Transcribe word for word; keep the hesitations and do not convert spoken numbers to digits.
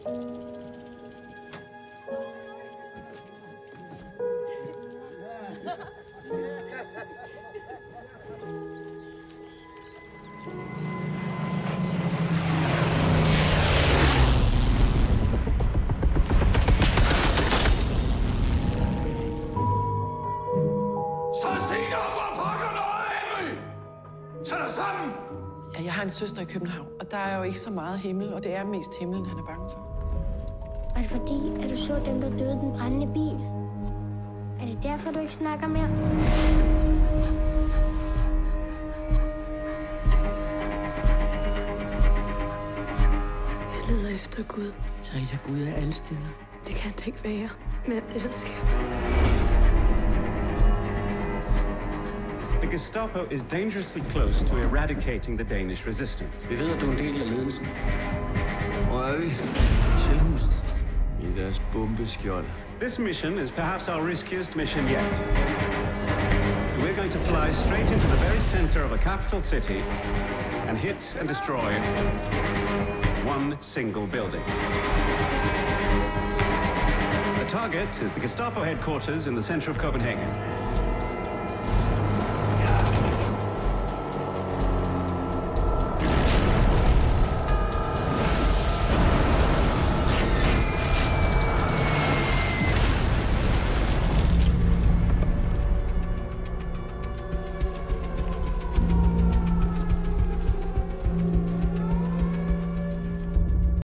Jeg har en søster i København, og der er jo ikke så meget himmel, og det er mest himlen, han er bange for. Er det fordi, at du så dem, der døde i den brændende bil? Er det derfor, du ikke snakker mere? Jeg leder efter Gud. Teresa, Gud er alle steder. Det kan det ikke være, men det der sker. The Gestapo is dangerously close to eradicating the Danish resistance. Vi ved, at du er en del af ledelsen. Hvor er vi? Sjælhuset. I deres bombeskjold. This mission is perhaps our riskiest mission yet. We're going to fly straight into the very center of a capital city and hit and destroy one single building. The target is the Gestapo headquarters in the center of Copenhagen.